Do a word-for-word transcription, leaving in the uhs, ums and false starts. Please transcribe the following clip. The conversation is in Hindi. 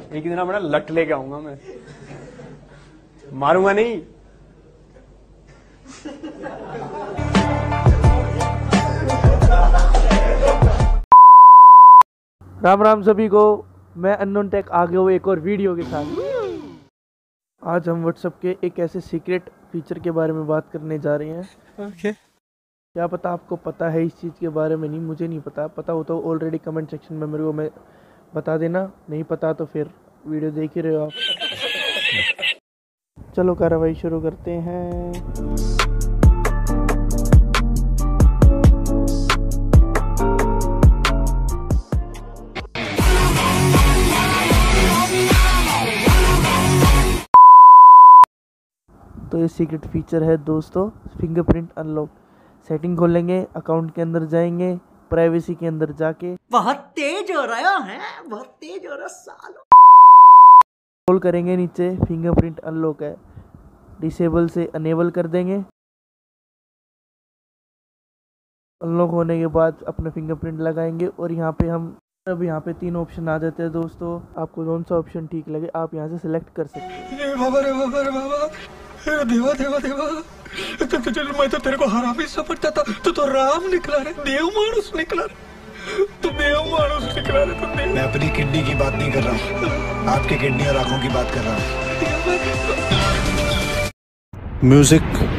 एक दिन बड़ा लट लेके आऊंगा मैं, मारूंगा नहीं। राम राम सभी को, मैं अननोन टेक आ गया हूँ एक और वीडियो के साथ। आज हम व्हाट्सएप के एक ऐसे सीक्रेट फीचर के बारे में बात करने जा रहे हैं। ओके। क्या पता आपको पता है इस चीज़ के बारे में? नहीं, मुझे नहीं पता। पता हो तो ऑलरेडी कमेंट सेक्शन में मेरे को मैं बता देना, नहीं पता तो फिर वीडियो देख ही रहे हो आप। चलो कार्रवाई शुरू करते हैं। तो ये सीक्रेट फीचर है दोस्तों, फिंगरप्रिंट अनलॉक। सेटिंग खोलेंगे, अकाउंट के अंदर जाएंगे, प्राइवेसी के अंदर जाके बहुत तेज हो रहा है, बहुत तेज हो रहा सालो। कॉल करेंगे, नीचे फिंगरप्रिंट अनलॉक है, डिसेबल से अनेबल कर देंगे। अनलॉक होने के बाद अपना फिंगरप्रिंट लगाएंगे और यहाँ पे हम अब यहाँ पे तीन ऑप्शन आ जाते हैं दोस्तों। आपको कौन सा ऑप्शन ठीक लगे आप यहाँ से सिलेक्ट कर सकते हैं। बाबा रे बाबा रे बाबा, देवा देवा देवा, तो, तो चल मैं तो तेरे को हरामी समझता था, तो तो राम निकला रे, देव मानुस निकला रे, तो देव मानुस निकला रे, तो देव। मैं अपनी किडनी की बात नहीं कर रहा हूँ, आपके किडनी और आंखों की बात कर रहा हूँ। म्यूजिक